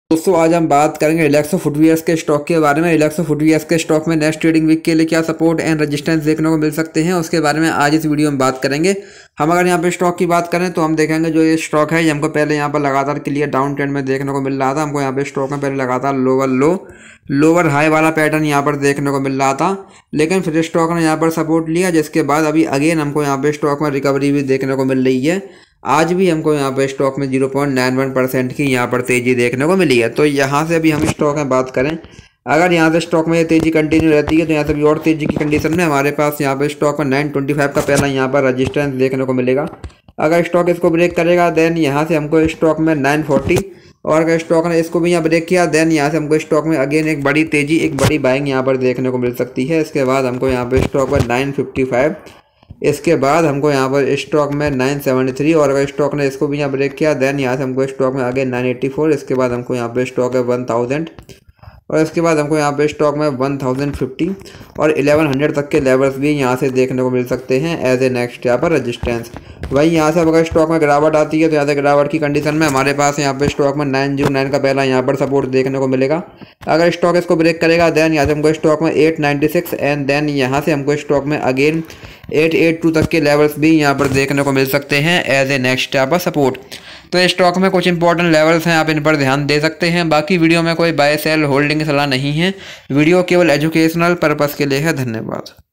दोस्तों आज हम बात करेंगे रिलैक्सो फुटवियर्स के स्टॉक के बारे में। रिलैक्सो फुटवियर्स के स्टॉक में नेक्स्ट ट्रेडिंग वीक के लिए क्या सपोर्ट एंड रेजिस्टेंस देखने को मिल सकते हैं, उसके बारे में आज इस वीडियो में बात करेंगे। हम अगर यहाँ पे स्टॉक की बात करें तो हम देखेंगे जो ये स्टॉक है ये हमको पहले यहाँ पर लगातार क्लियर डाउन ट्रेंड में देखने को मिल रहा था। हमको यहाँ पे स्टॉक में पहले लगातार लोअर लो लोअर हाई वाला पैटर्न यहाँ पर देखने को मिल रहा था, लेकिन फिर स्टॉक ने यहाँ पर सपोर्ट लिया, जिसके बाद अभी अगेन हमको यहाँ पे स्टॉक में रिकवरी भी देखने को मिल रही है। आज भी हमको यहाँ पे स्टॉक में 0.91% की यहाँ पर तेज़ी देखने को मिली है। तो यहाँ से अभी हम स्टॉक में बात करें, अगर यहाँ से स्टॉक में ये तेज़ी कंटिन्यू रहती है तो यहाँ से भी और तेज़ी की कंडीशन में हमारे पास यहाँ पे स्टॉक में 925 का पहला यहाँ पर रजिस्टेंस देखने को मिलेगा। अगर स्टॉक इसको ब्रेक करेगा देन यहाँ से हमको स्टॉक में 940, और अगर स्टॉक ने इसको भी यहाँ ब्रेक किया देन यहाँ से हमको स्टॉक में अगेन एक बड़ी तेज़ी एक बड़ी बाइंग यहाँ पर देखने को मिल सकती है। इसके बाद हमको यहाँ पर स्टॉक में 955, इसके बाद हमको यहाँ पर स्टॉक में 973, और अगर स्टॉक ने इसको भी यहाँ ब्रेक किया देन यहाँ से हमको स्टॉक में अगेन 984, इसके बाद हमको यहाँ पे स्टॉक है 1000, और इसके बाद हमको यहाँ पे स्टॉक में 1050 और 1100 तक के लेवल्स भी यहाँ से देखने को मिल सकते हैं एज ए नेक्स्ट यहाँ पर रजिस्टेंस। वहीं यहाँ से अगर स्टॉक में गिरावट आती है तो यहाँ से गिरावट की कंडीशन में हमारे पास यहाँ पे स्टॉक में 909 का पहला यहाँ पर सपोर्ट देखने को मिलेगा। अगर स्टॉक इसको ब्रेक करेगा देन यहाँ से हमको स्टॉक में 896 एंड देन यहाँ से हमको स्टॉक में अगेन 882 तक के लेवल्स भी यहाँ पर देखने को मिल सकते हैं एज ए नेक्स्ट यहाँ पर सपोर्ट। तो स्टॉक में कुछ इंपॉर्टेंट लेवल्स हैं, आप इन पर ध्यान दे सकते हैं। बाकी वीडियो में कोई बाय सेल होल्डिंग की सलाह नहीं है, वीडियो केवल एजुकेशनल पर्पस के लिए है। धन्यवाद।